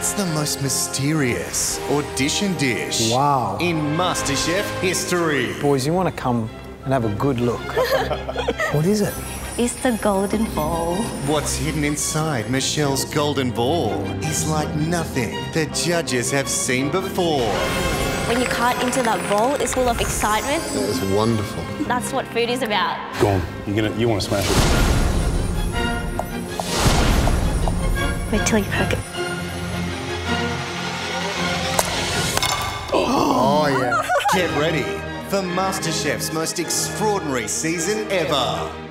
It's the most mysterious audition dish Wow. in MasterChef history. Boys, you want to come and have a good look. What is it? It's the golden ball. What's hidden inside Michelle's golden ball is like nothing the judges have seen before. When you cut into that bowl, it's full of excitement. That was wonderful. That's what food is about. Go on. You want to smash it. Wait till you cook it. Oh, yeah. Get ready for MasterChef's most extraordinary season ever.